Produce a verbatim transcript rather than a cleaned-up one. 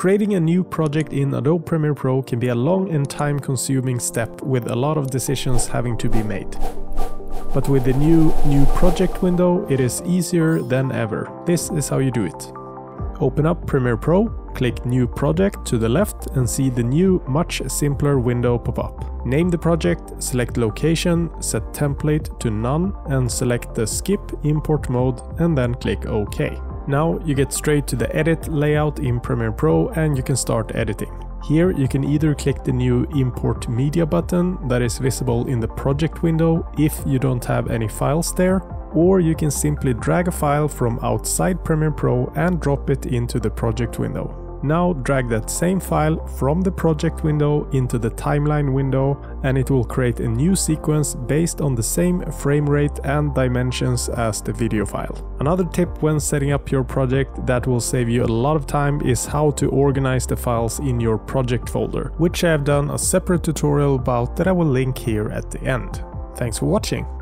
Creating a new project in Adobe Premiere Pro can be a long and time-consuming step with a lot of decisions having to be made. But with the new New Project window, it is easier than ever. This is how you do it. Open up Premiere Pro, click New Project to the left and see the new, much simpler window pop up. Name the project, select location, set template to none and select the skip import mode and then click OK. Now you get straight to the edit layout in Premiere Pro and you can start editing. Here you can either click the new Import Media button that is visible in the project window if you don't have any files there, or you can simply drag a file from outside Premiere Pro and drop it into the project window. Now drag that same file from the project window into the timeline window and it will create a new sequence based on the same frame rate and dimensions as the video file. Another tip when setting up your project that will save you a lot of time is how to organize the files in your project folder, which I have done a separate tutorial about that I will link here at the end. Thanks for watching!